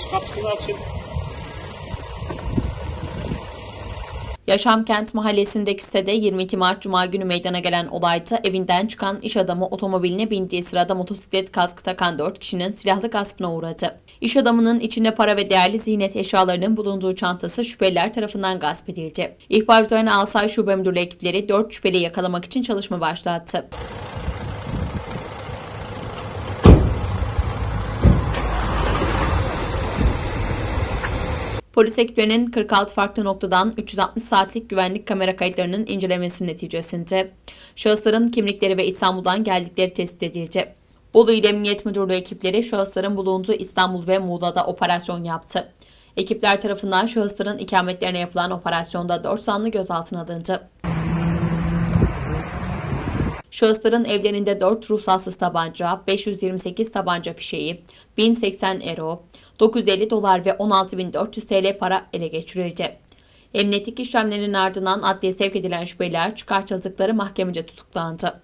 Kapısını açın. Yaşamkent mahallesindeki sitede 22 Mart Cuma günü meydana gelen olayda evinden çıkan iş adamı otomobiline bindiği sırada motosiklet kaskı takan 4 kişinin silahlı gaspına uğradı. İş adamının içinde para ve değerli ziynet eşyalarının bulunduğu çantası şüpheliler tarafından gasp edildi. İhbar üzerine Asayiş Şube Müdürlüğü ekipleri 4 şüpheliyi yakalamak için çalışma başlattı. Polis ekiplerinin 46 farklı noktadan 360 saatlik güvenlik kamera kayıtlarının incelemesi neticesinde şahısların kimlikleri ve İstanbul'dan geldikleri tespit edildi. Bolu İl Emniyet Müdürlüğü ekipleri şahısların bulunduğu İstanbul ve Muğla'da operasyon yaptı. Ekipler tarafından şahısların ikametlerine yapılan operasyonda 4 zanlı gözaltına alındı. Şahısların evlerinde 4 ruhsatsız tabanca, 528 tabanca fişeği, 1080 euro, 950 dolar ve 16.400 TL para ele geçirildi. Emniyetlik işlemlerinin ardından adliyeye sevk edilen şüpheliler çıkartıldıkları mahkemece tutuklandı.